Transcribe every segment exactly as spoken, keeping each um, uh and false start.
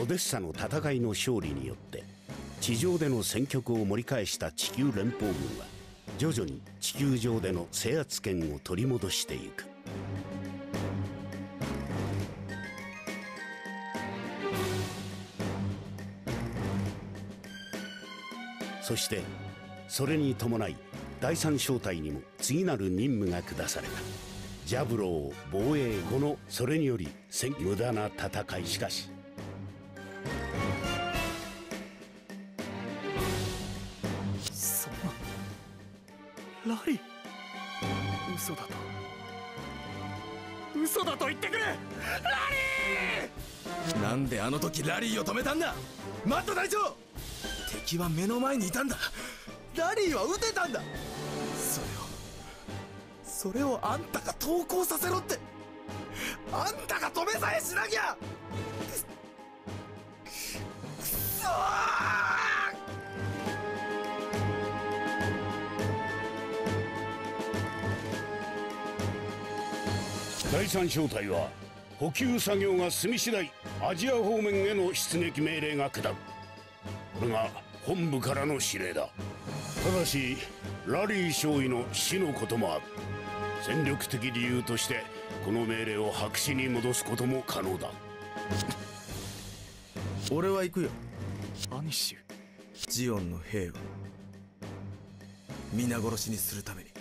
オデッサの戦いの勝利によって地上での戦局を盛り返した地球連邦軍は徐々に地球上での制圧権を取り戻していく。そしてそれに伴い第三小隊にも次なる任務が下された。ジャブローを防衛後のそれにより無駄な戦い。しかしそんなラリー、嘘だと嘘だと言ってくれ。ラリー、なんであの時ラリーを止めたんだ。マット隊長、敵は目の前にいたんだ。ラリーは撃てたんだ。それをそれをあんたが投降させろって。あんたが止めさえしなきゃ。くそー。第三小隊は補給作業が済み次第アジア方面への出撃命令が下る。これが本部からの指令だ。ただしラリー少尉の死のこともある。戦力的理由としてこの命令を白紙に戻すことも可能だ。 俺は行くよ。アニッシュ、ジオンの兵を皆殺しにするために。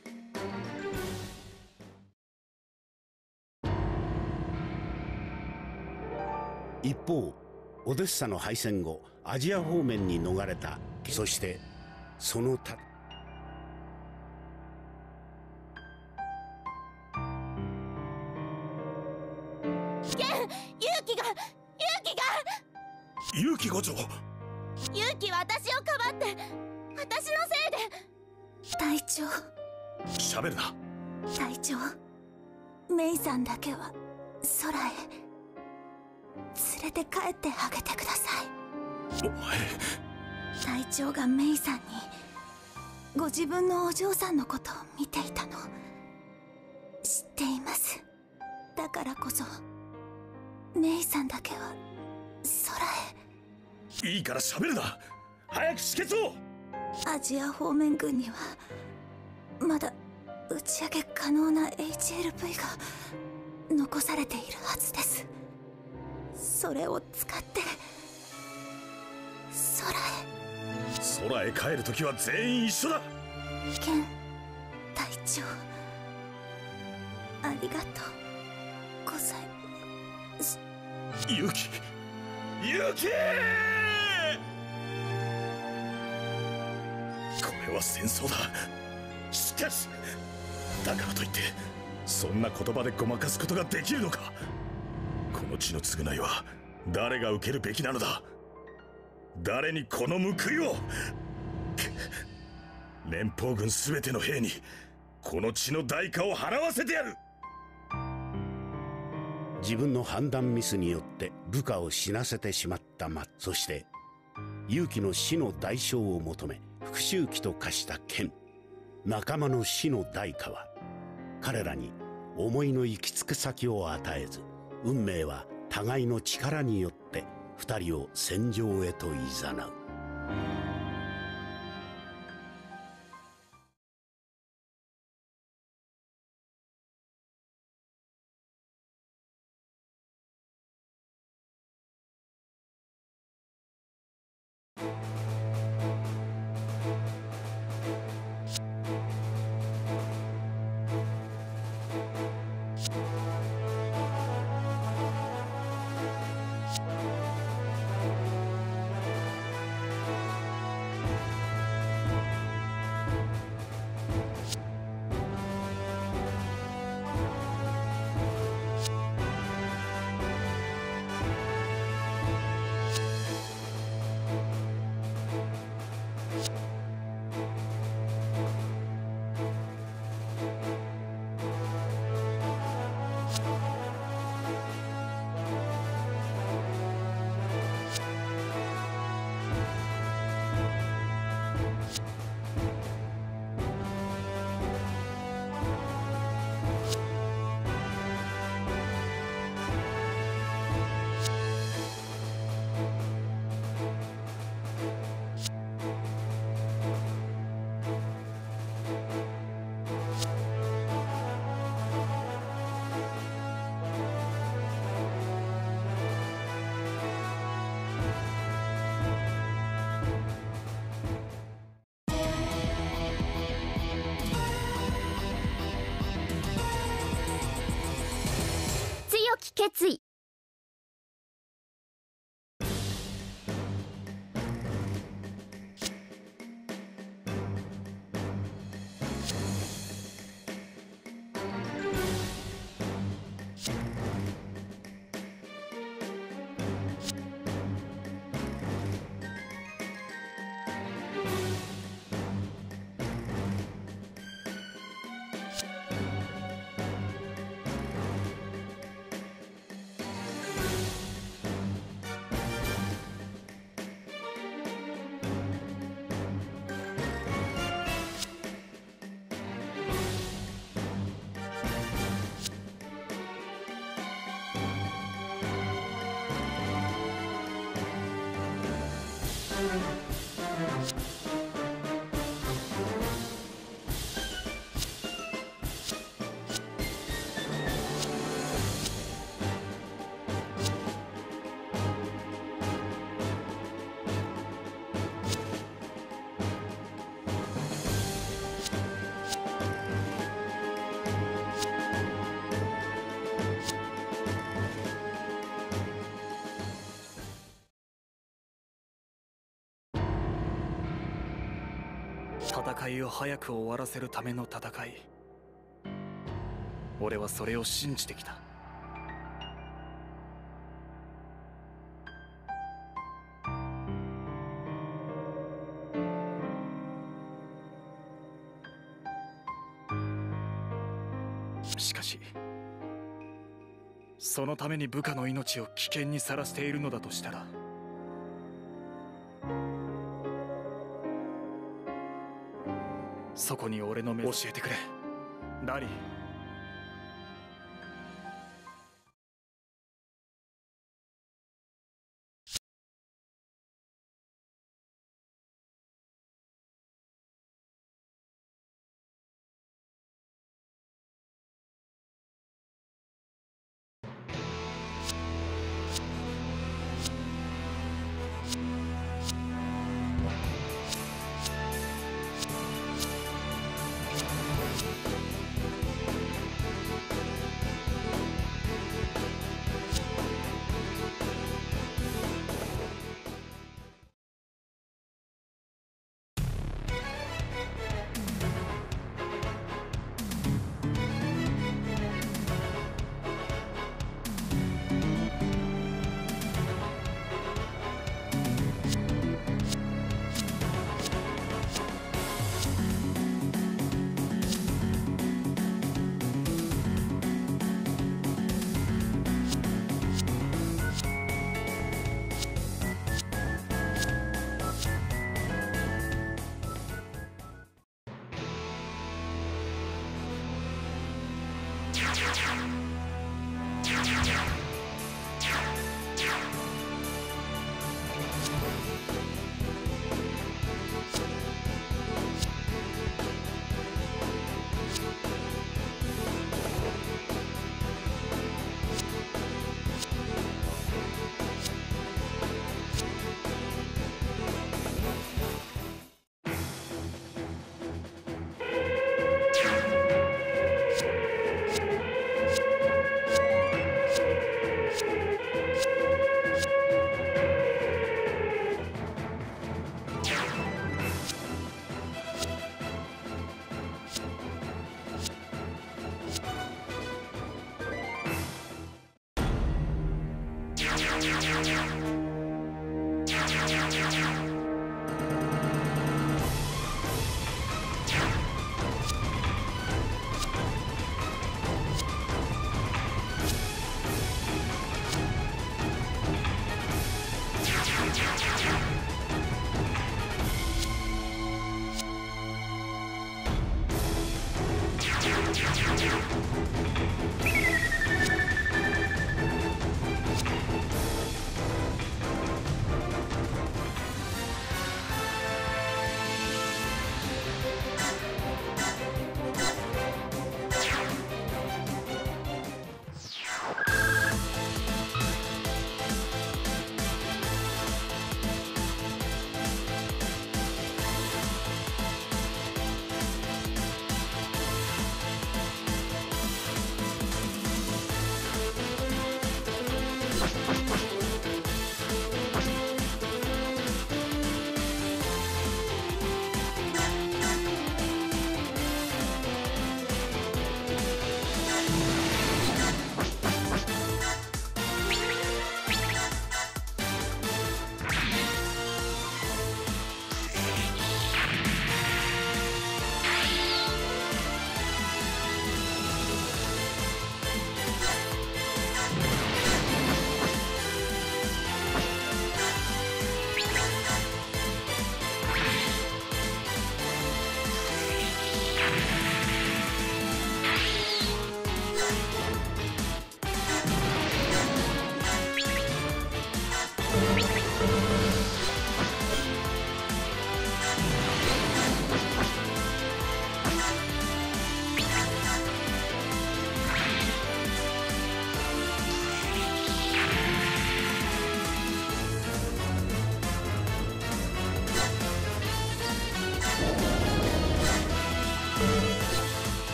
一方オデッサの敗戦後アジア方面に逃れた。そしてそのたケン、勇気が勇気が勇気伍長、 勇気は私をかばって私のせいで。 隊長、 喋るな。 隊長、メイさんだけは空へ連れて帰ってあげてください。 お前、 隊長がメイさんにご自分のお嬢さんのことを見ていたの知っています。だからこそメイさんだけは空へ。 いいから喋るな。早く止血を。 アジア方面軍にはまだ打ち上げ可能な エイチエルブイ が残されているはずです。それを使って空へ。 空へ帰るときは全員一緒だ。 ケン隊長、ありがとうございます。 勇気、勇気。これは戦争だ。しかしだからといってそんな言葉でごまかすことができるのか。この地の償いは誰が受けるべきなのだ。誰にこの報いを。連邦軍すべての兵にこの地の代価を払わせてやる。 自分の判断ミスによって部下を死なせてしまったマッ。そして勇気の死の代償を求め復讐機と化したケン。仲間の死の代価は彼らに思いの行き着く先を与えず、運命は互いの力によって二人を戦場へと誘う。 決意。 戦いを早く終わらせるための戦い。俺はそれを信じてきた。しかしそのために部下の命を危険にさらしているのだとしたら、そこに俺の目を教えてくれ、ラリー。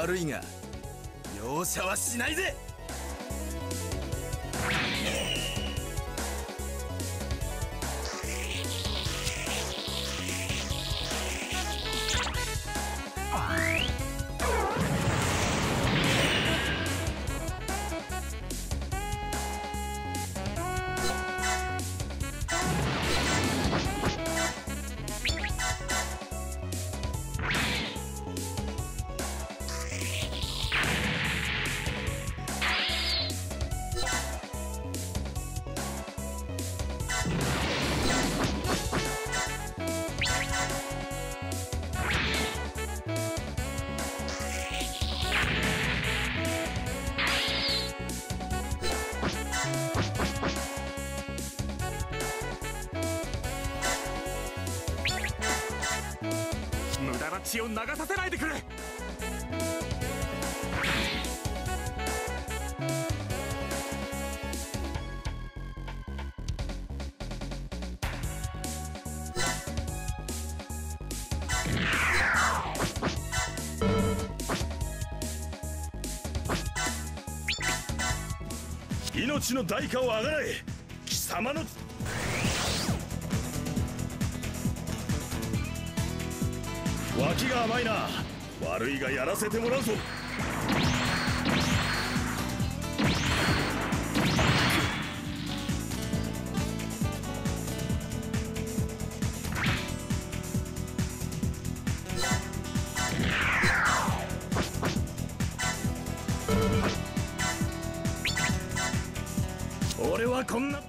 悪いが容赦はしないぜ。 無駄な血を流させないでくれ。 命の代価をあがらえ、貴様の。脇が甘いな。悪いがやらせてもらうぞ。俺はこんな。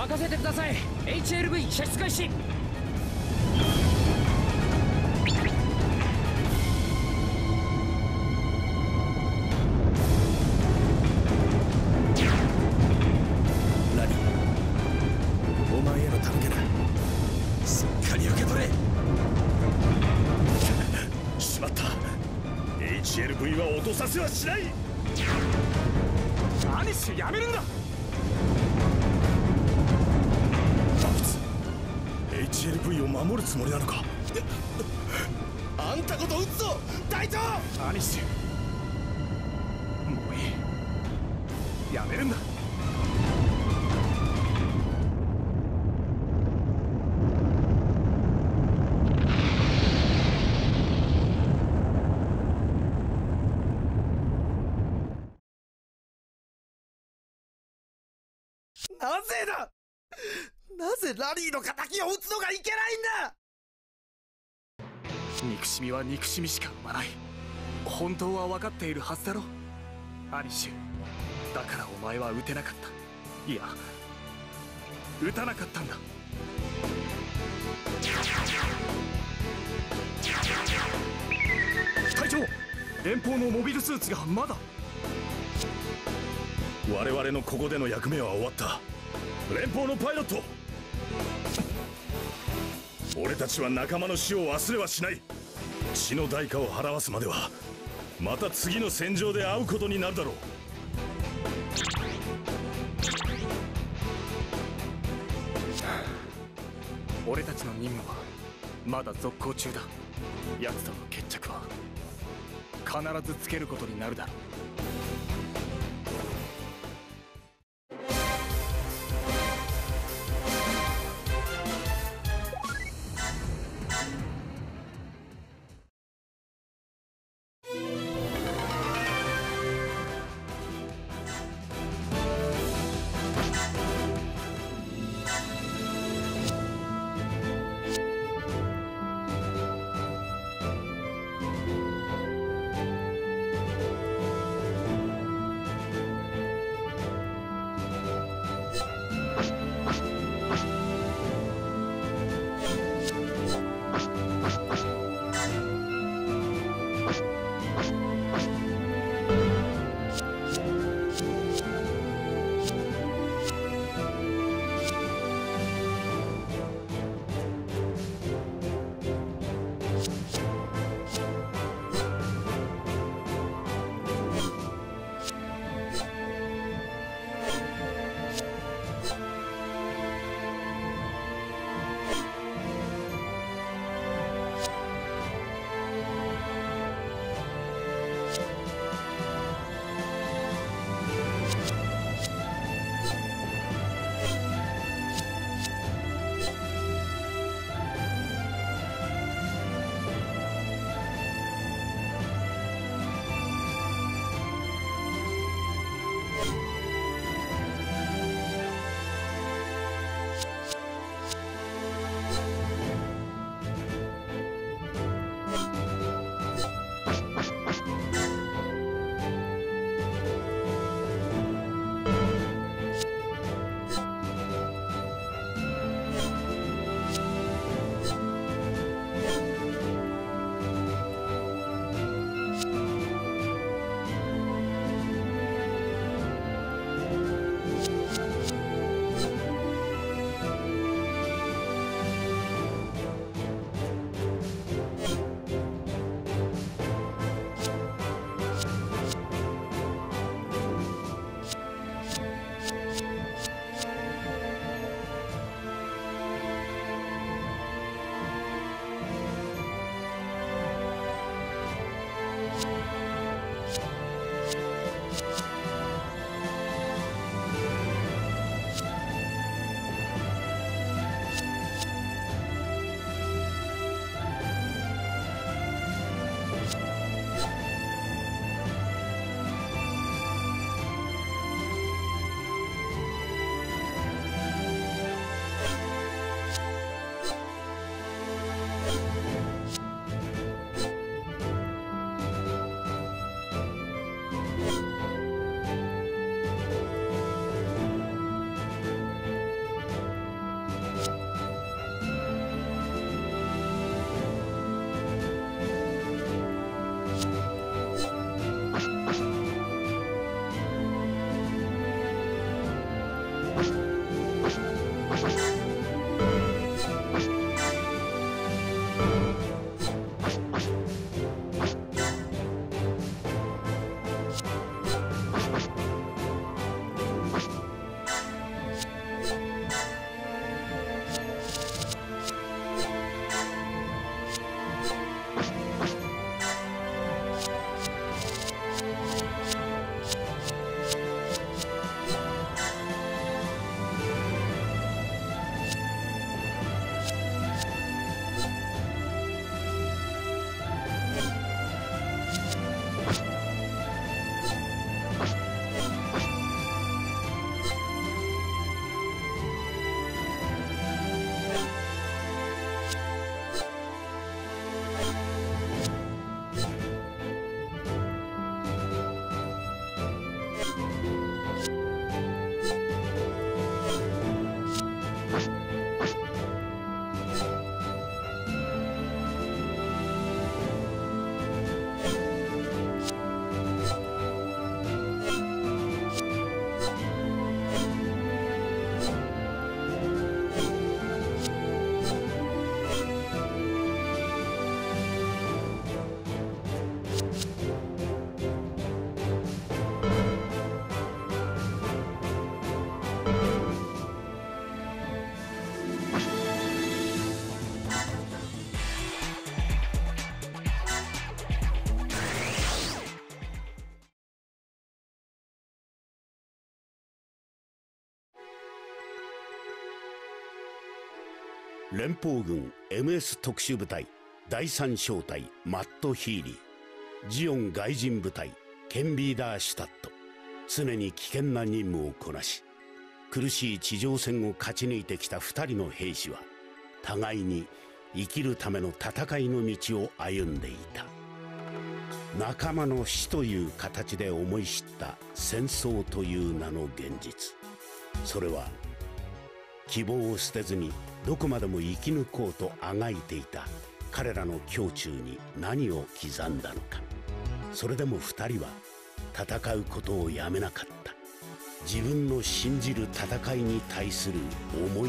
任せてください。 エイチエルブイ 射出開始。 ラリー、お前への手向けだ。しっかり受け取れ。 しまった。 エイチエルブイ は落とさせはしない。 アニッシュやめるんだ。 あいつ エイチエルブイ を守るつもりなのか。あんたこと撃つぞ隊長。 アニッシュ、もういい、やめるんだ。 なぜだ。なぜラリーの敵を撃つのがいけないんだ。 憎しみは憎しみしか生まない。本当は分かっているはずだろ、アニッシュ。だからお前は撃てなかった。いや、撃たなかったんだ。隊長、連邦のモビルスーツがまだ。 我々のここでの役目は終わった。連邦のパイロット、俺たちは仲間の死を忘れはしない。血の代価を払わすまではまた次の戦場で会うことになるだろう。 俺たちの任務はまだ続行中だ。奴との決着は必ずつけることになるだろう。 連邦軍 エムエス 特殊部隊第三小隊マット・ヒーリー、ジオン外人部隊ケンビーダーシュタット。常に危険な任務をこなし、苦しい地上戦を勝ち抜いてきた二人の兵士は互いに生きるための戦いの道を歩んでいた。仲間の死という形で思い知った戦争という名の現実。それは希望を捨てずにどこまでも生き抜こうとあがいていた彼らの胸中に何を刻んだのか。それでも二人は戦うことをやめなかった。自分の信じる戦いに対する思いととも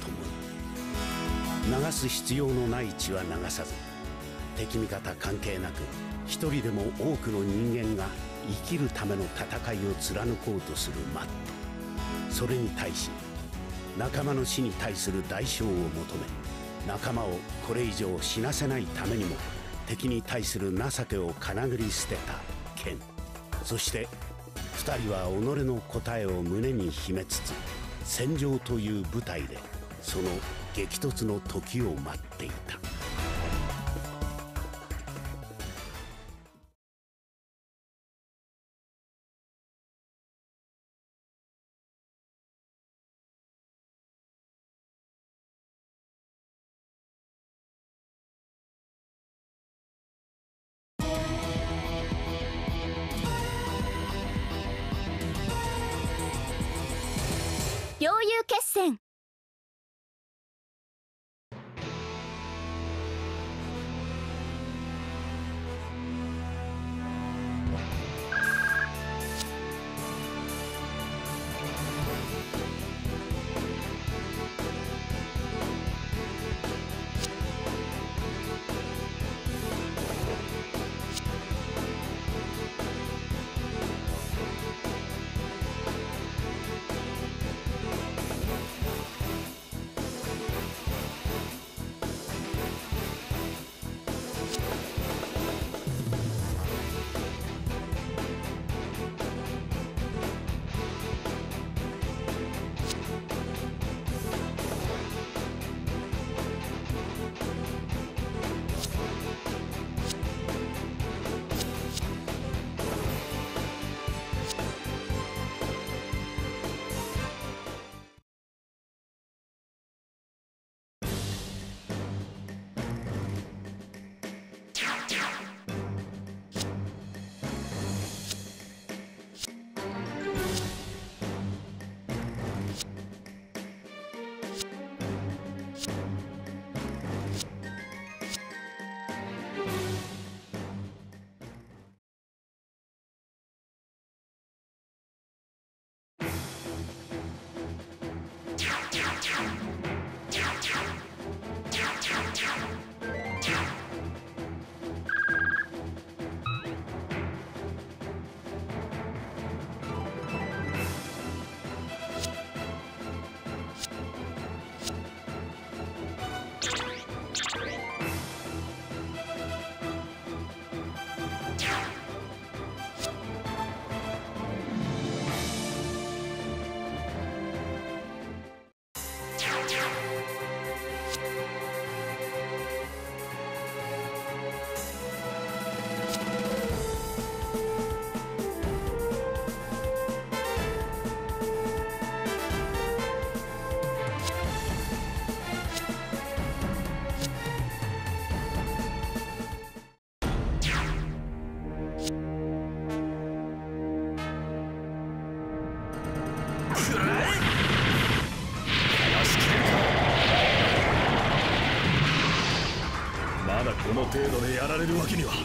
に、流す必要のない血は流さず、敵味方関係なく一人でも多くの人間が生きるための戦いを貫こうとするマット。それに対し仲間の死に対する代償を求め、仲間をこれ以上死なせないためにも敵に対する情けをかなぐり捨てたケン。そして二人は己の答えを胸に秘めつつ、戦場という舞台でその激突の時を待っていた。 領有決戦。 この程度でやられるわけには。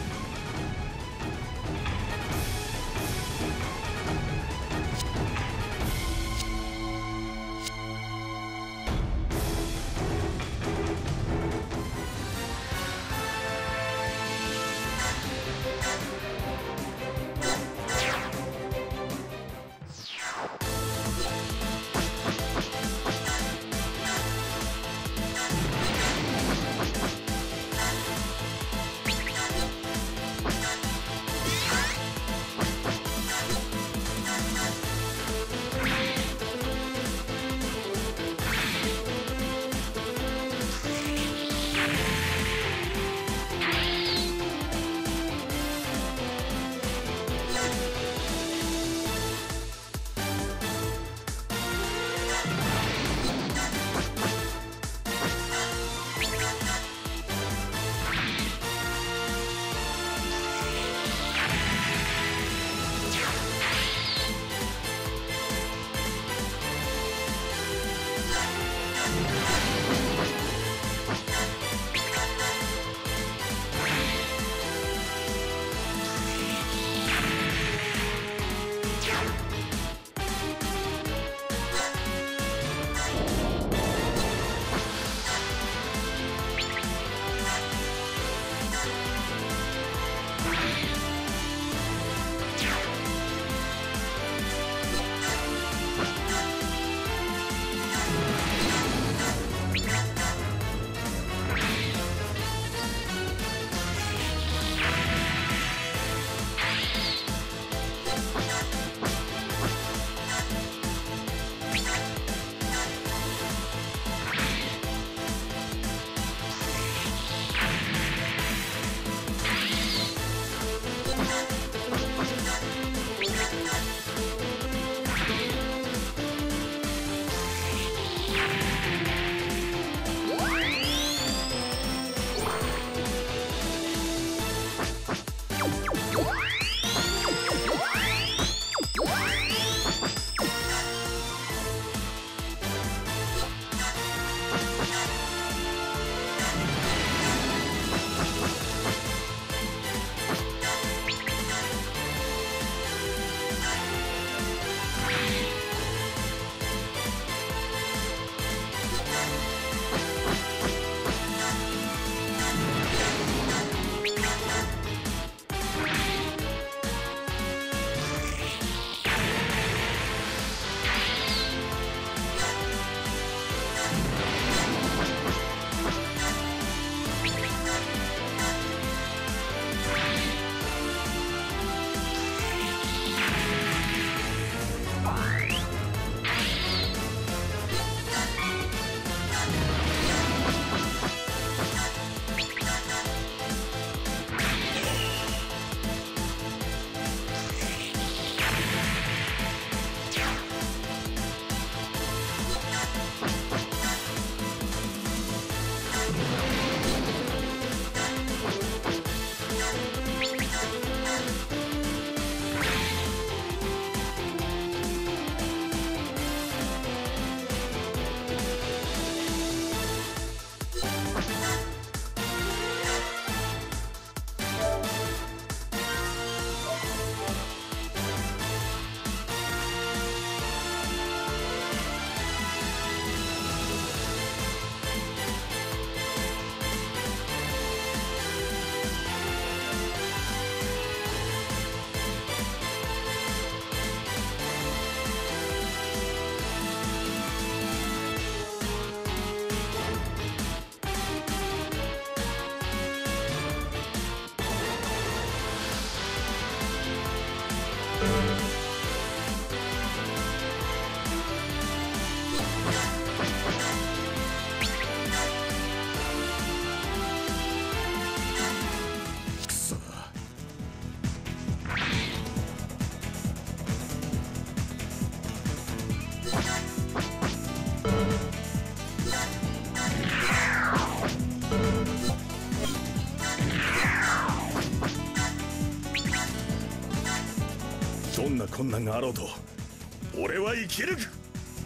どんな困難があろうと俺は生き抜く。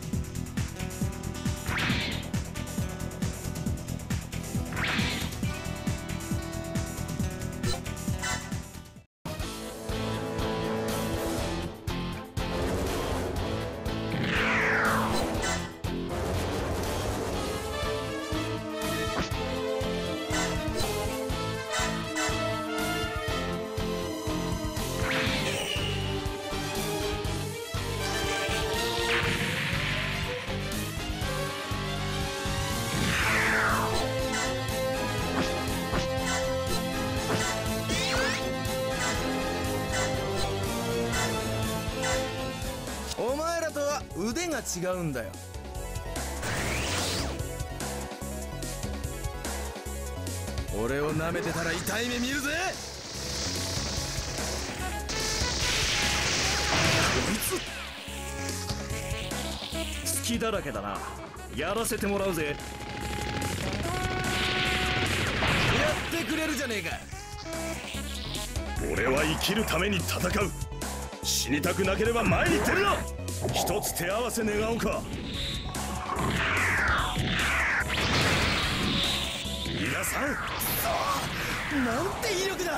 お前らとは腕が違うんだよ。俺を舐めてたら痛い目見るぜ。 隙だらけだな。やらせてもらうぜ。 やってくれるじゃねえか。 俺は生きるために戦う。死にたくなければ前に出るな。一つ手合わせ願おうか。皆さん、 なんて威力だ。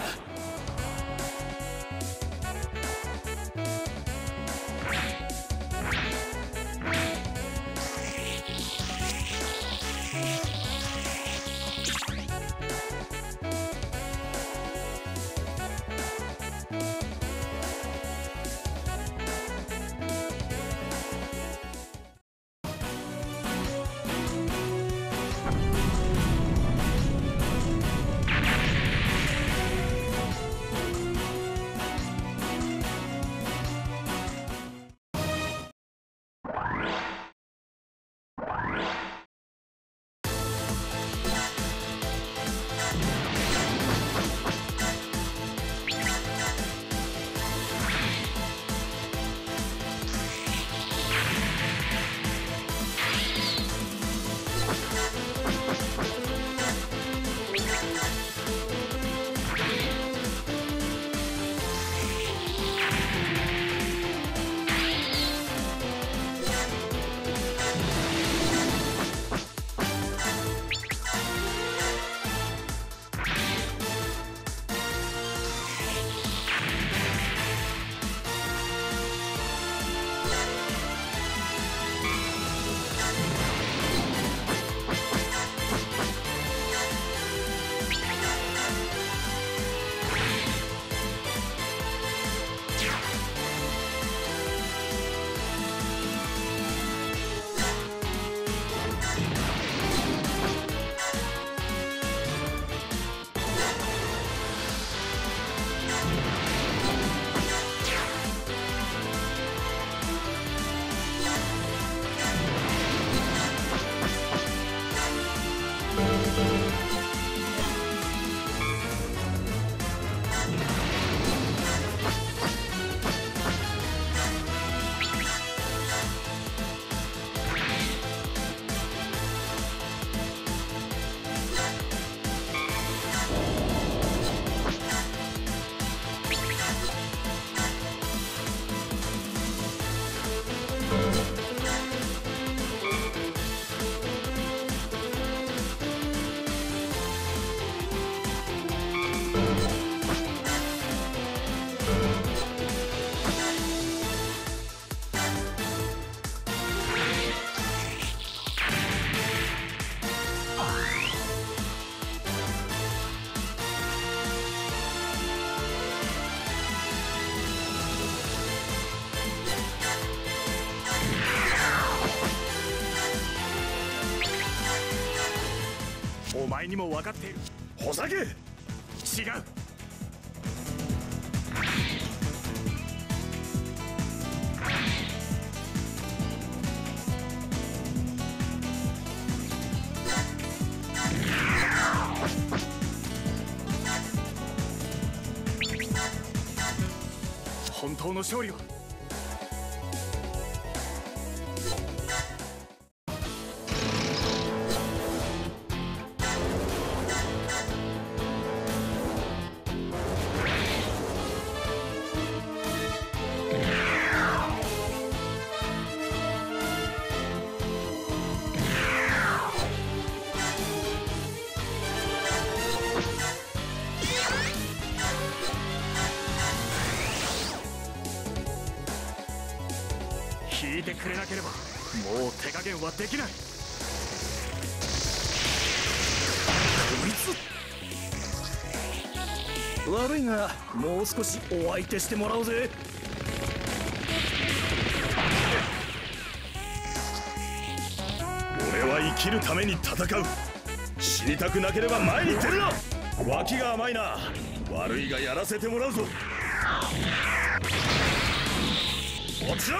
お前にも分かっている。 ほざけ。違う。 本当の勝利は聞いてくれなければもう手加減はできない。こいつ悪いがもう少しお相手してもらおうぜ。 俺は生きるために戦う。死にたくなければ前に出るな。脇が甘いな。悪いがやらせてもらうぞ。こちらを。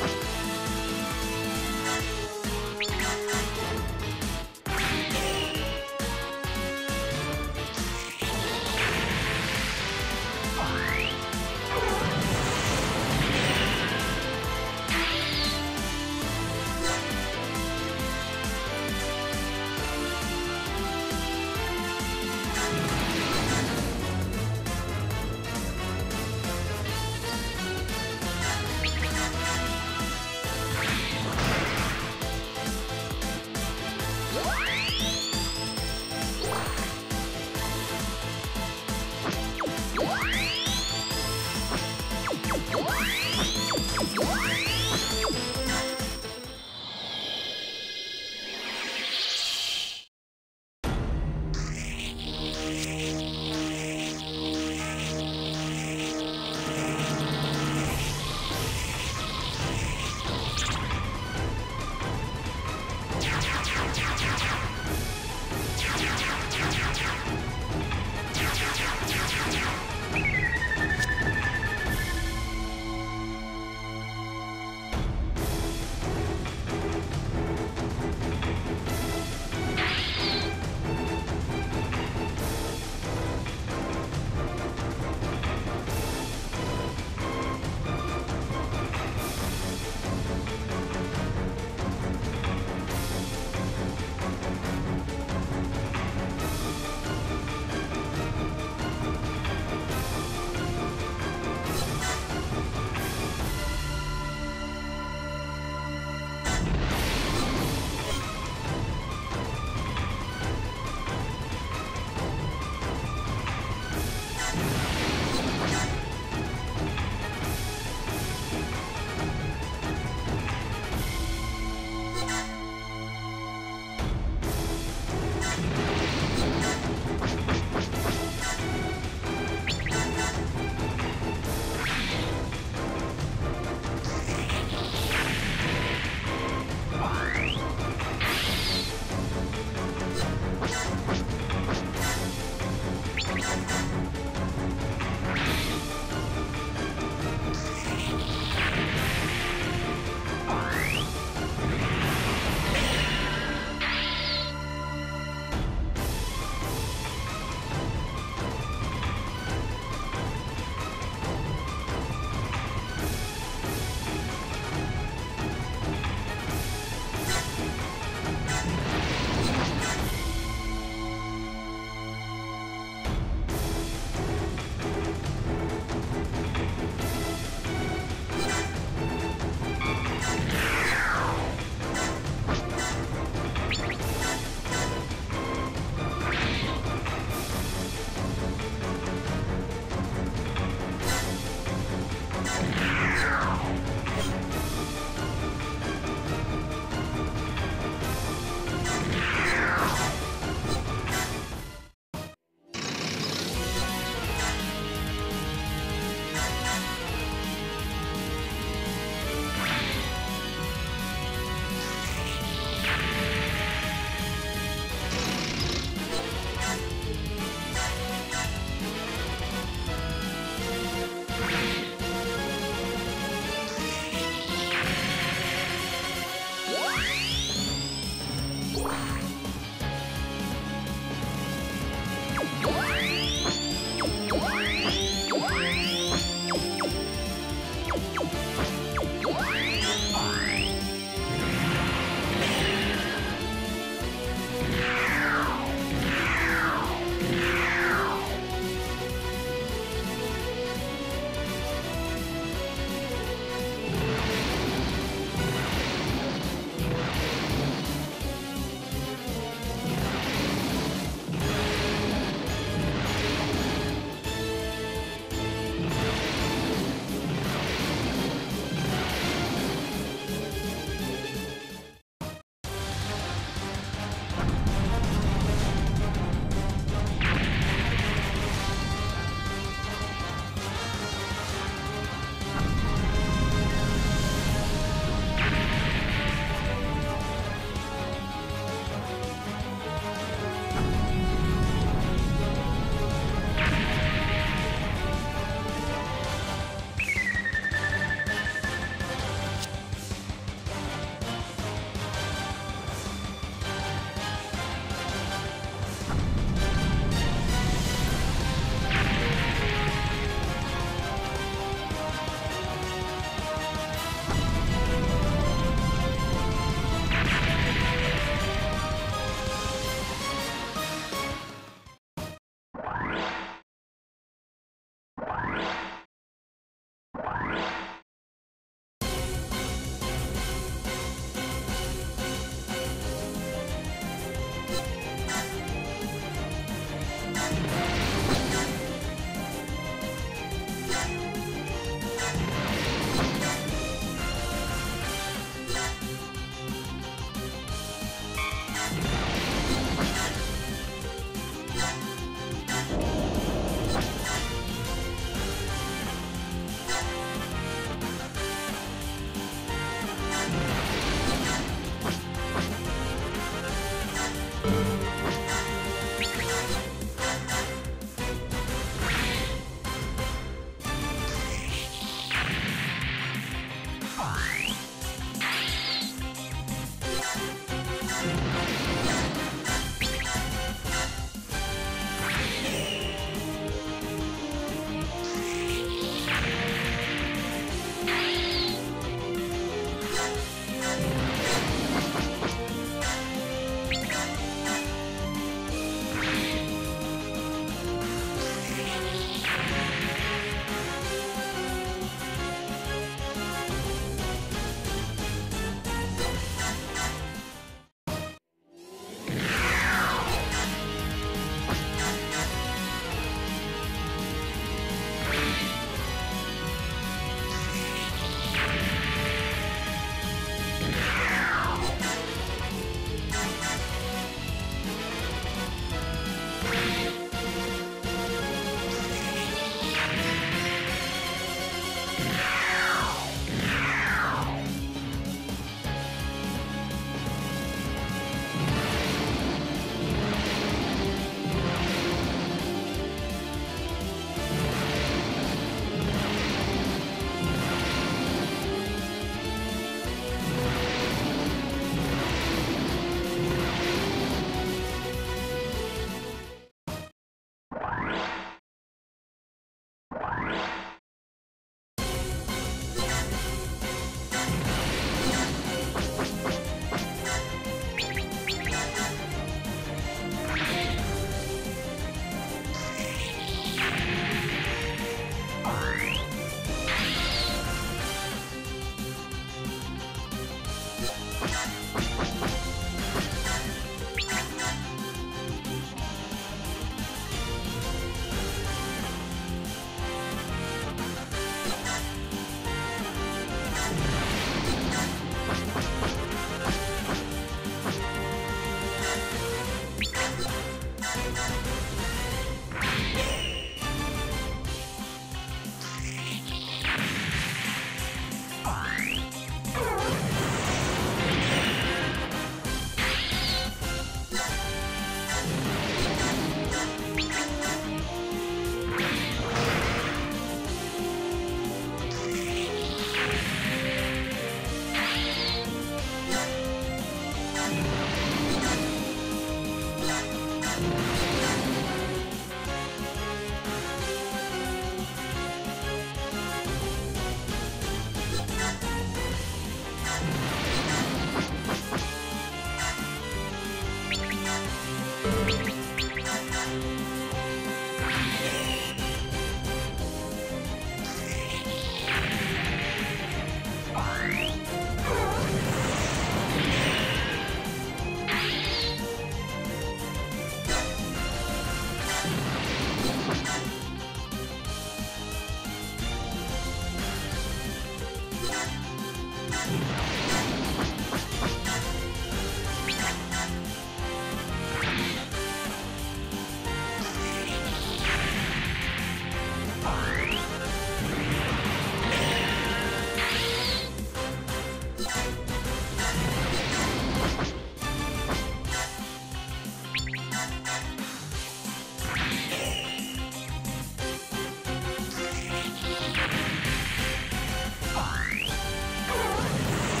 「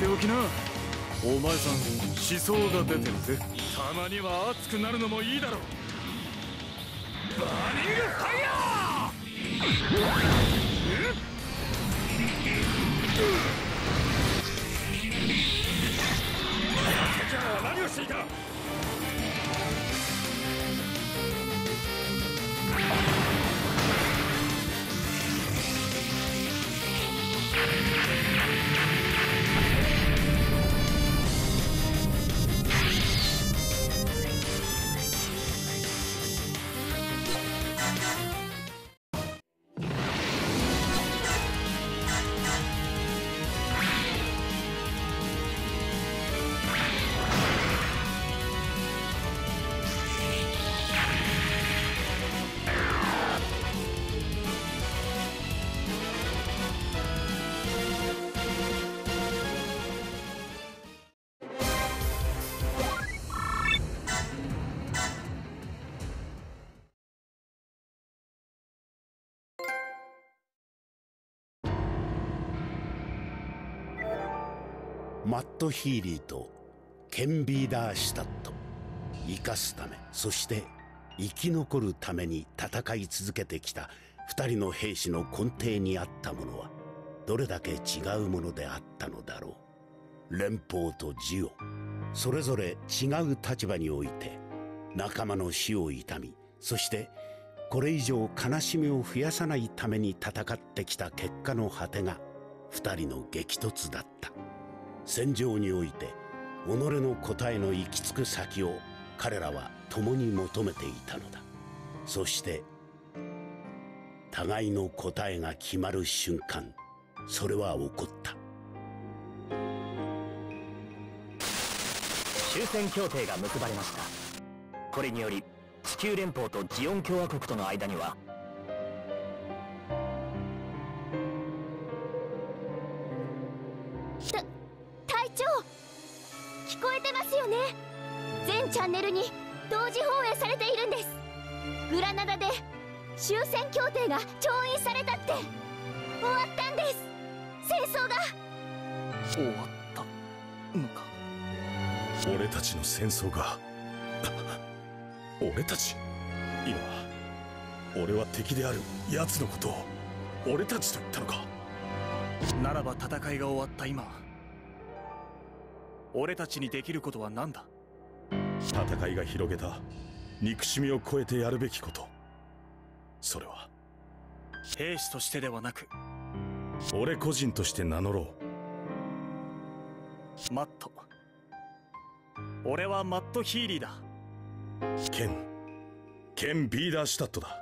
ておきな。お前さん思想が出てるぜ。たまには熱くなるのもいいだろう。バーニングファイヤー。じゃあ何をしていた。 マット・ヒーリーとケン・ビーダーシュタット、生かすため、そして生き残るために戦い続けてきた二人の兵士の根底にあったものはどれだけ違うものであったのだろう。連邦とジオ、それぞれ違う立場において仲間の死を悼み、そしてこれ以上悲しみを増やさないために戦ってきた結果の果てが二人の激突だった。戦場において己の答えの行き着く先を彼らは共に求めていたのだ。そして互いの答えが決まる瞬間、それは起こった。 終戦協定が結ばれました。これにより地球連邦とジオン共和国との間には聞こえてますよね。全チャンネルに同時放映されているんです。グラナダで終戦協定が調印されたって。終わったんです、戦争が。 終わったのか。 俺たちの戦争が俺たち、今俺は敵である奴のことを俺たちと言ったのか。 ならば戦いが終わった今、俺たちにできることは何だ。 戦いが広げた憎しみを超えてやるべきこと、それは兵士としてではなく俺個人として名乗ろう。マット、俺はマット・ヒーリーだ。 ケン、ケン・ビーダーシュタットだ。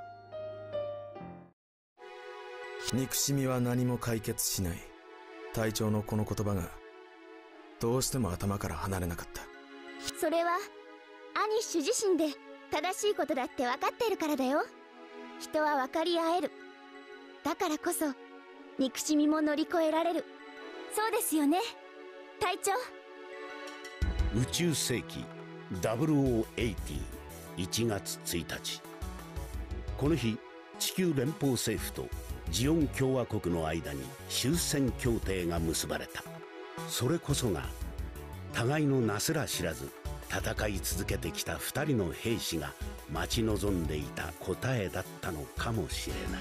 憎しみは何も解決しない。隊長のこの言葉がどうしても頭から離れなかった。 それはアニッシュ自身で正しいことだって分かっているからだよ。人は分かり合える。だからこそ憎しみも乗り越えられる。そうですよね、隊長。 宇宙世紀ダブルオーはちじゅういちがつついたち、この日地球連邦政府とジオン共和国の間に終戦協定が結ばれた。それこそが互いのなすら知らず戦い続けてきた二人の兵士が待ち望んでいた答えだったのかもしれない。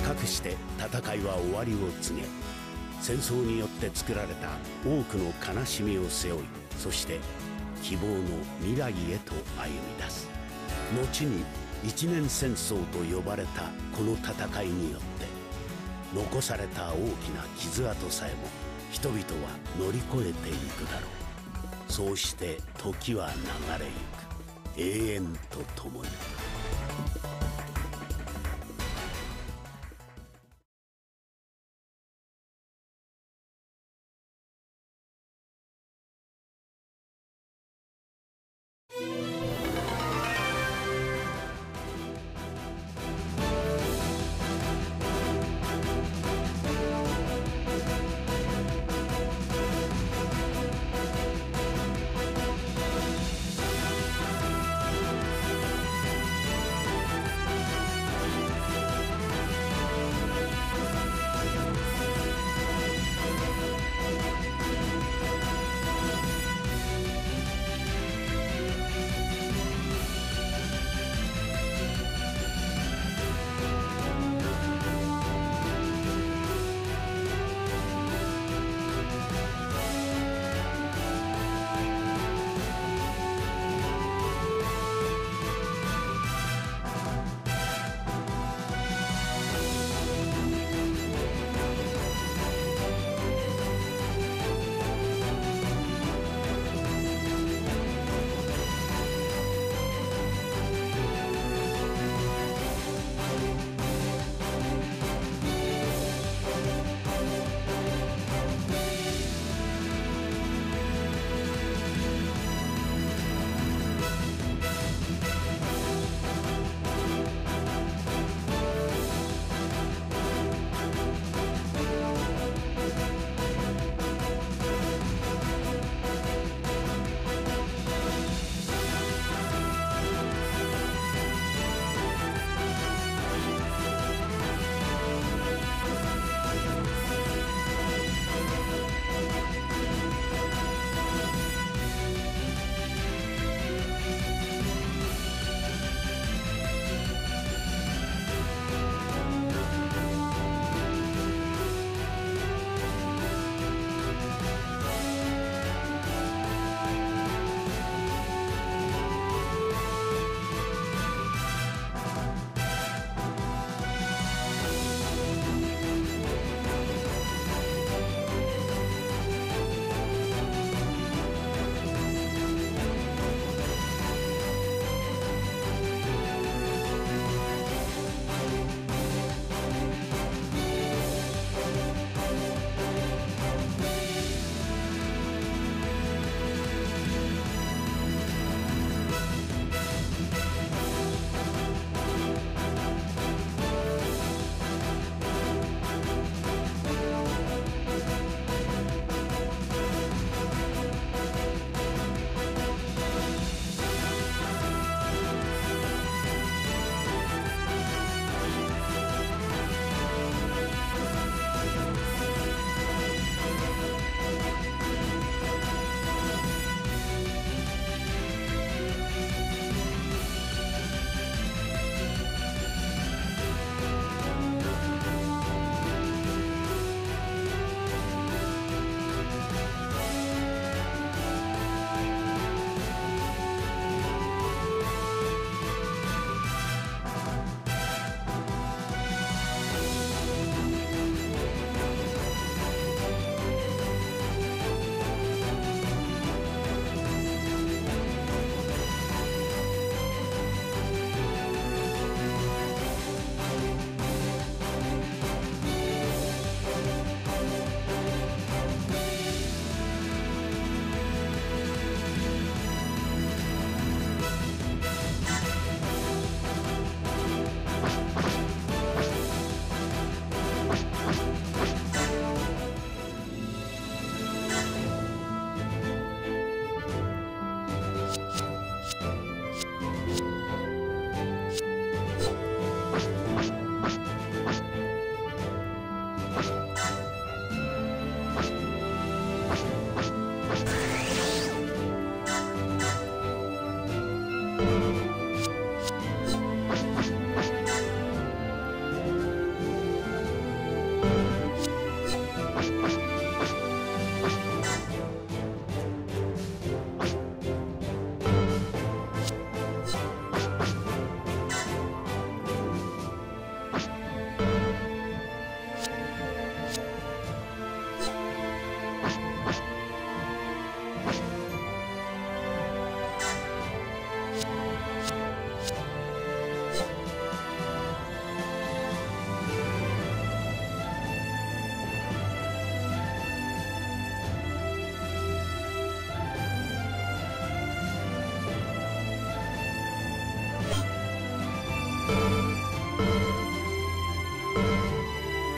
かくして戦いは終わりを告げ、戦争によって作られた多くの悲しみを背負い、そして希望の未来へと歩み出す。後に一年戦争と呼ばれたこの戦いによって残された大きな傷跡さえも人々は乗り越えていくだろう。そうして時は流れゆく、永遠とともに。